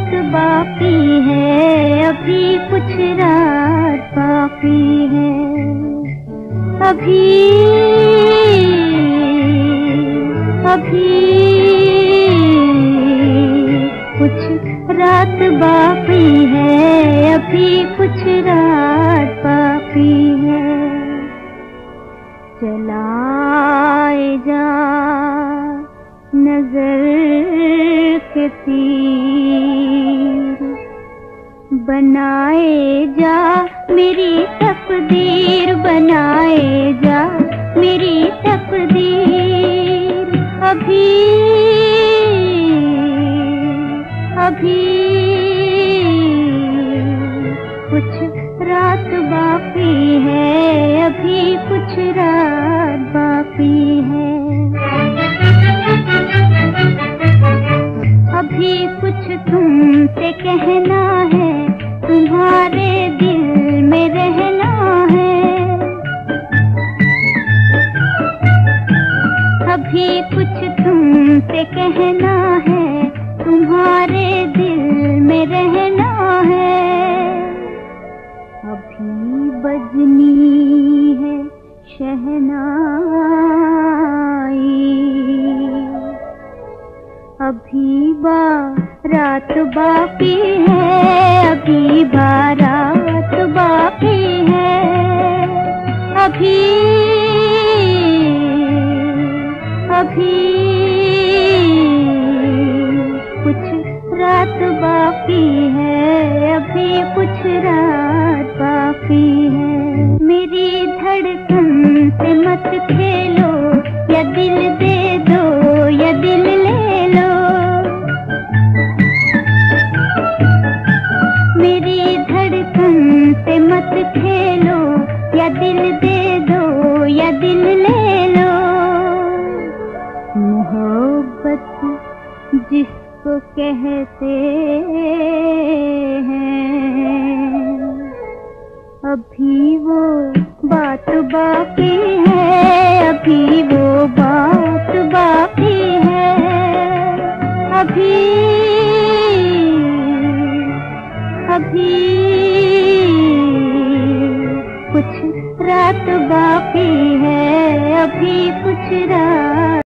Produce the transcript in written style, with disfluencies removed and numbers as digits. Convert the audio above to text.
रात बाकी है, अभी कुछ रात बाकी है, अभी कुछ रात बाकी है, अभी कुछ रात बाकी है। चलाए जा नजर के तीर, बनाए जा मेरी तकदीर, बनाए जा मेरी तकदीर। अभी कुछ रात बाकी है, अभी कुछ रात बाकी है। अभी कुछ तुमसे कहना है, तुम्हारे दिल में रहना है। अभी कुछ तुमसे कहना है, तुम्हारे दिल में रहना है। अभी बजनी है शहनाई, अभी बारात बाकी है, अभी बारात बाकी है। अभी कुछ रात बाकी है, अभी कुछ रात बाकी है। मेरी धड़कन से मत खेलो, या दिल दे दो या दिल ले लो। मेरी धड़कन से मत खेलो, या दिल दे दो या दिल ले लो। मोहब्बत जिसको कहते हैं, अभी वो बात बाकी है, अभी वो बात बाकी है। अभी कुछ रात बाकी है, अभी कुछ रात